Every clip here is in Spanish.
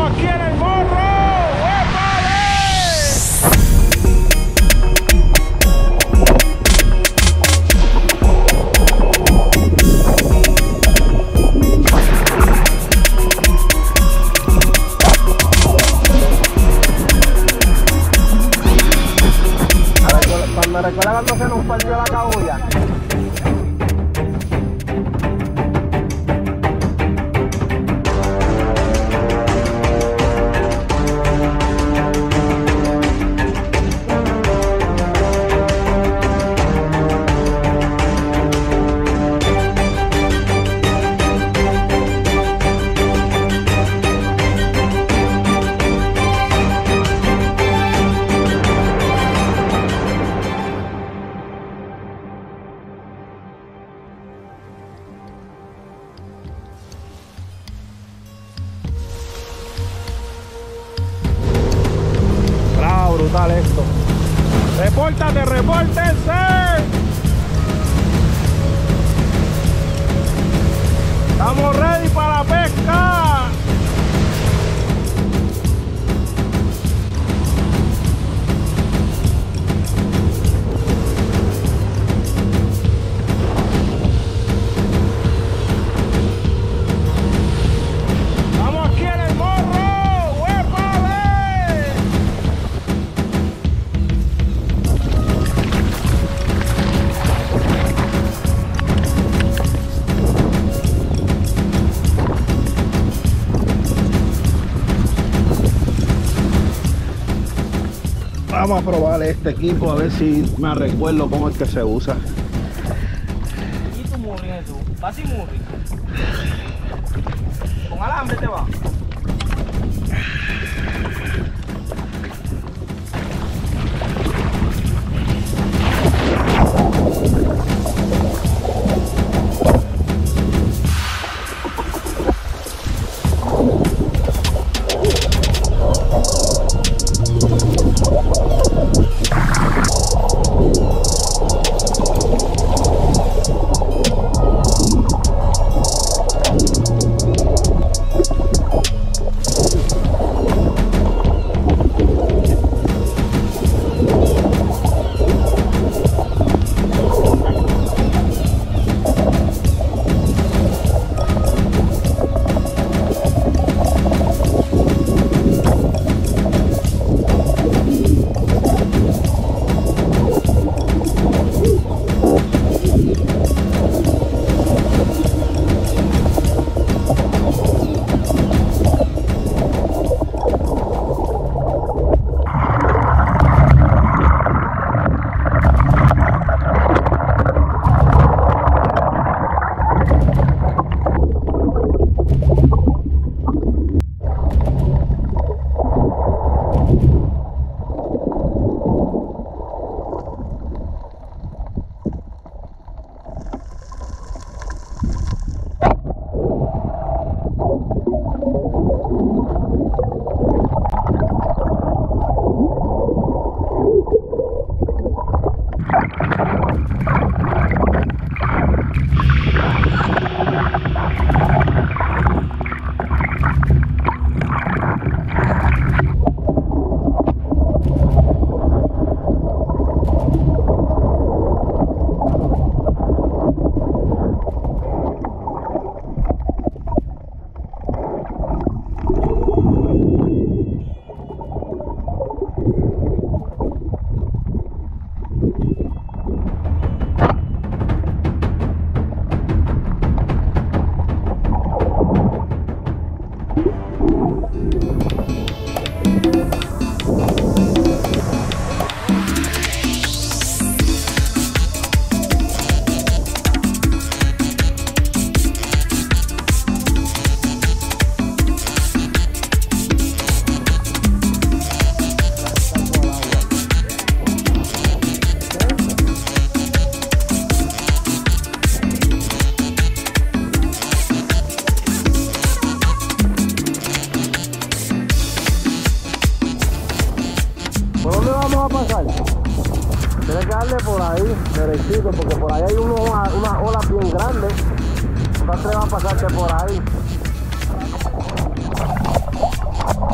Estamos aquí en el morro. Me recuerda cuando se nos partió la cabulla. Brutal esto. Repórtate, repórtense. Estamos ready para la pesca. Vamos a probar este equipo a ver si me recuerdo cómo es que se usa. ¿Y tú murri eso? ¿Vas y murri? ¿Con alambre te va? Tienes que darle por ahí, derechito, porque por ahí hay unas olas bien grandes. No te atrevas a pasarte por ahí.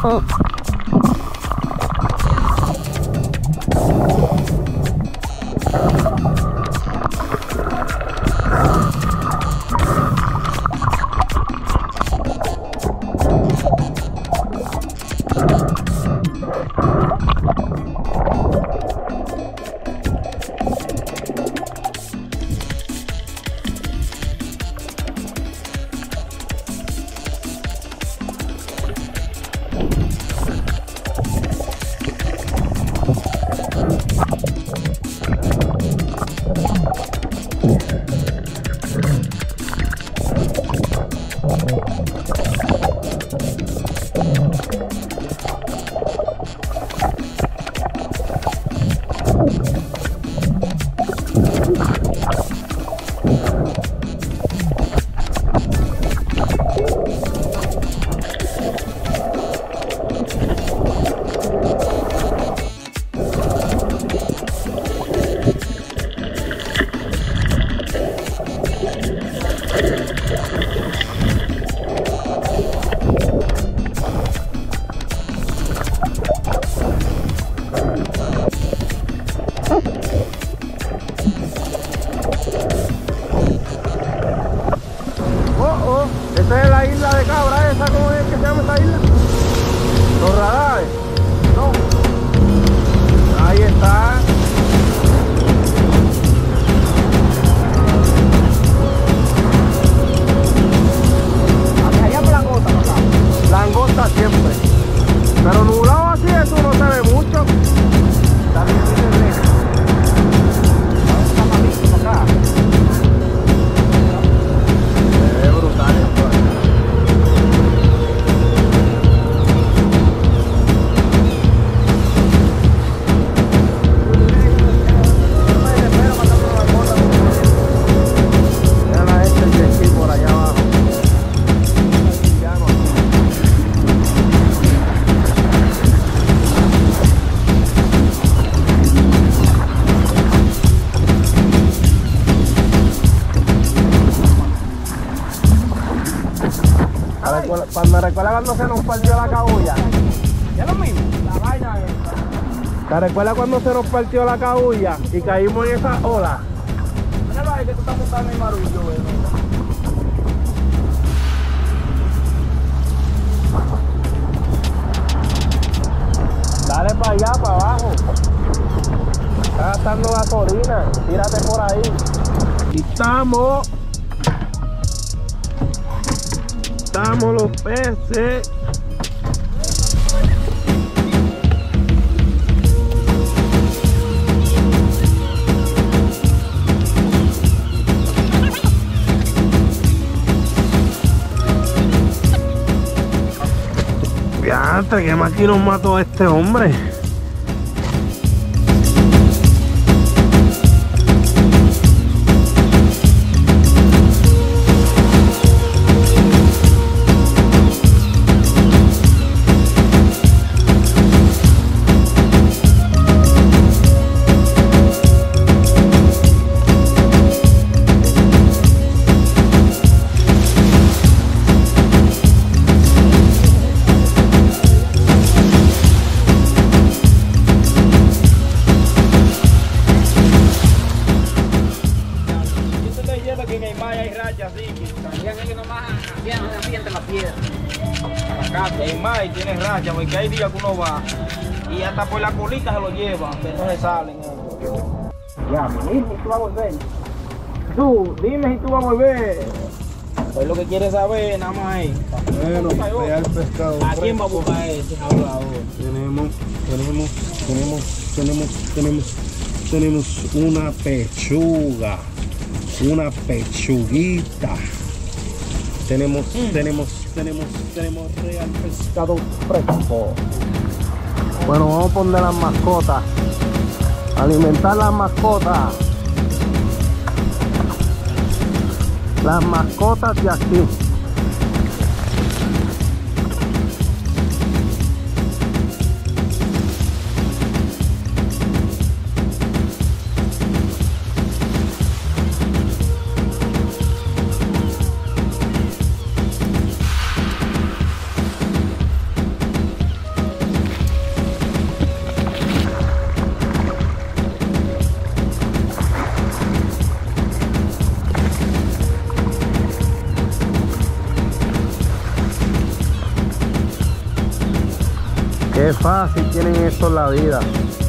Esa es la isla de Cabra, esa, ¿cómo es que se llama esa isla? Los radares. No. Ahí está. Hacia allá por langosta, ¿no? Langosta siempre. Pero nublado así, eso no se ve mucho. Está difícil de... Está malísimo acá. Se ve brutal esto. Mira este jet ski por allá abajo. Me recuerda cuando se nos partió la cabulla. Ya lo mismo, la vaina esta. ¿Te recuerda cuando se nos partió la cabulla y caímos en esa ola? Míralo ahí que tú estás montando en marullo, güey. Dale para allá, para abajo. Está gastando gasolina. Tírate por ahí. Y estamos. Estamos los peces. Fíjate que más aquí nos mató este hombre. Y tiene racha, porque hay días que uno va y hasta por la colita se lo llevan, que no se salen. Ya, mi hijo, tú vas a volver. Tú, dime si tú vas a volver. Pues lo que quieres saber, nada más es. Bueno, vea el pescado. ¿A quién va a buscar ese hablador? Tenemos una pechuga. Una pechuguita. Tenemos real pescado fresco. Bueno, vamos a poner las mascotas. Alimentar las mascotas. Las mascotas de aquí. Qué fácil tienen esto en la vida.